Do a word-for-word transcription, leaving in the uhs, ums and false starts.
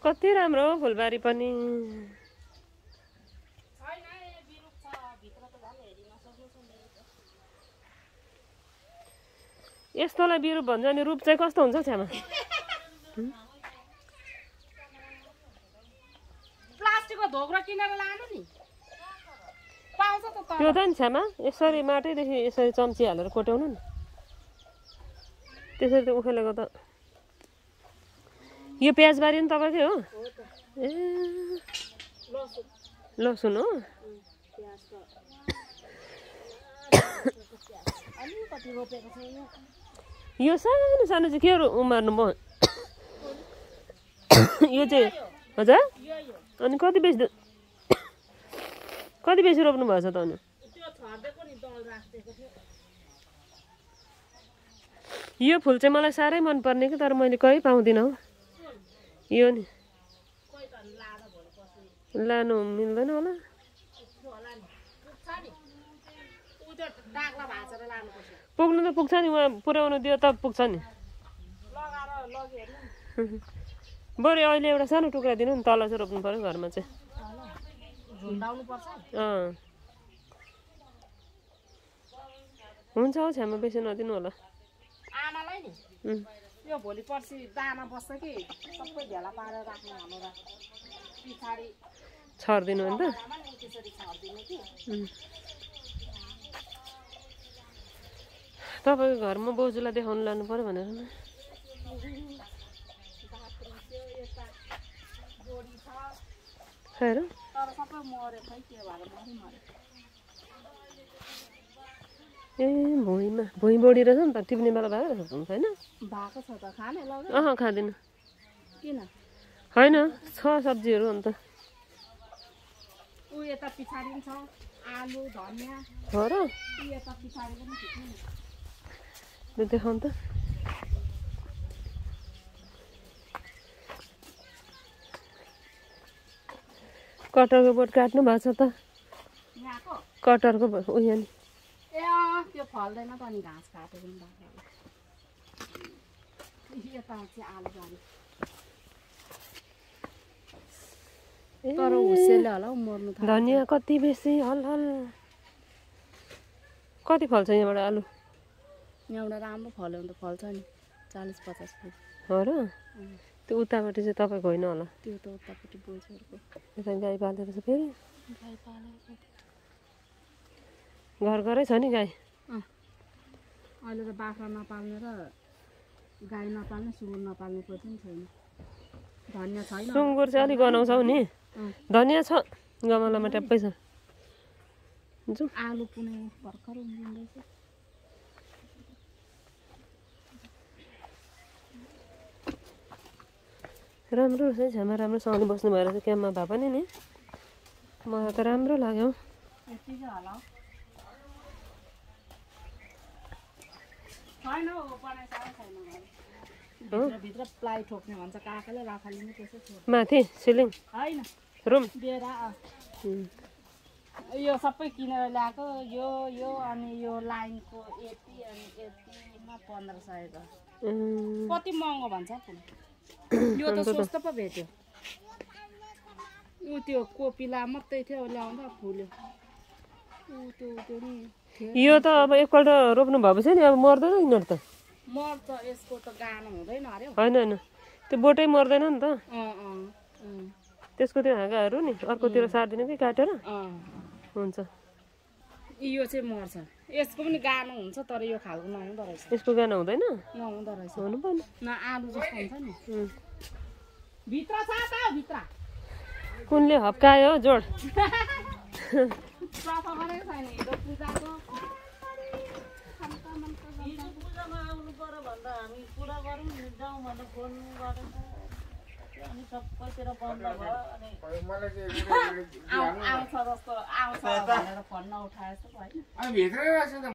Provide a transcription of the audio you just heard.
कति राम्रो हो फुलबारी पनि। यस्तोलाई बिरुप भन्छ अनि रूप चाहिँ कस्तो हुन्छ छ्यामा? प्लास्टिकको धोक्रो किनेर लानु नि पाउँछ त त त्यो त नि छ्यामा यसरी माटैदेखि यसरी चम्ची हालेर कोट्याउनु नि त्यसरी त उखेलेको त। यो प्याजबारी नि तपाईँकै हो? ए लसुन हो? यो सानो सानो चाहिँ के उमार्नु भयो? यो चाहिँ हजुर? अनि कति बेसी कति बेसी रोप्नु भएछ त अनि? यो फुल चाहिँ मलाई साह्रै मनपर्ने कि तर मैले कहीँ पाउँदिनँ हौ। यो नि लानु मिल्दैन होला। पुग्नु त पुग्छ नि उहाँ पुर्याउनु दियो त पुग्छ नि। बरु अहिले एउटा सानो टुक्रा दिनु नि तल चाहिँ रोप्नु पर्यो घरमा चाहिँ। अँ हुन्छ हौ छ्यामा बेसी नदिनु होला। आमालाई नि यो भोलि पर्सि दाना बस्छ कि सबै भेला पारेर राख्नु भनेर पछाडि छर्दिनु नि त। त्यसरी छर्दिनु कि तपाईँको घरमा बोजूलाई देखाउनु लानु पर्यो भनेर नि। खैर तर सबै मर्यो खै के भएर मरि मर्यो। ए भुइँमा भुइँ बढी रहेछ नि त टिप्ने बेला भएको रहेछ हुन्छ होइन? भएको छ त खाने लग्यो। अँ खाँदिनँ। किन? होइन छ सब्जीहरू अन्त। ऊ यता पछाडि पनि छ आलु धनियाँ। हो र? ऊ यता पछाडि पनि खिच्नु नि। ल देखाउनु त। कटरको बोट काट्नु भएको छ त? यहाँको कटरको बोट उयो नि। ए अँ त्यो फल्दैन त नि घाँस काटेको नि बाख्राले। यता चाहिँ आलु बारी तर हुस्सेले होला हौ मर्नु थाल्यो। धनियाँ कति बेसी हल हल। कति फल्छ यहाँबाट आलु? यहाँबाट राम्रो फल्यो भने त फल्छ नि चालिस पचास फुल। हो र? त्यो उतापट्टि चाहिँ तपाईँको होइन होला? त्यो त उतापट्टि बोजूहरूको। यता गाई पालेर छ फेरि? गाई पालेको घर घरै छ नि गाई? अँ अहिले त बाख्रा नपाल्ने र गाई नपाल्ने सुँगुर नपाल्ने कोही पनि छैन। धनियाँ छैन? सुँगुर चाहिँ अलिक गनाउँछौ नि। धनियाँ छ गमलामा ट्याप्पै छ। जाउँ। आलु कुनै भर्खर उम्रिँदैछ। राम्रो रहेछ छ्यामा राम्रोसँगले बस्नु भएर चाहिँ क्याम्पमा भए पनि नि मलाई त राम्रो लाग्यो। यतिकै होला छैन हौ बनाइसकेको छैन घर। भित्र प्लाई ठोक्ने भन्छ काकाले राखाली नै त्यसै छ। माथि सिलिङ होइन रुम बेरा यो सबै किनेर ल्याएको यो यो अनि यो लाइनको यति अनि यतिमा पन्ध्र सय त कति महँगो भन्छ फुल। यो त सस्तो पो भेट्यो। ऊ त्यो कोपिला मात्रै थियो ल्याउँदा फुल्यो। ऊ त्यो त्यो नि यो त अब एकपल्ट रोप्नु भएपछि नि अब मर्दैन यिनीहरू त? मर्छ यसको त गानो हुँदैन अरे। होइन होइन त्यो बोटै मर्दैन नि त। अँ अँ त्यसको त्यो हाँगाहरू नि अर्कोतिर सार्दिनु कि काटेर हुन्छ। यो चाहिँ मर्छ। यसको पनि गानो हुन्छ तर यो खालको नहुँदो रहेछ। यसको गानो हुँदैन? नहुँदो रहेछ। हुनु पर्ने न आलु जस्तो हुन्छ नि। भित्र छ त भित्र कुनले हप्कायो जोड? सफा गरेको छैन हिजो पूजाको। पूजामा आउनु पर्यो भन्दा हामी कुरा गरौँ नि जाउँ भनेर फोन गरेको अनि सबैतिर बन्द भयो अनि आउँछ जस्तो आउँछ भनेर फोन नउठाएछ होइन।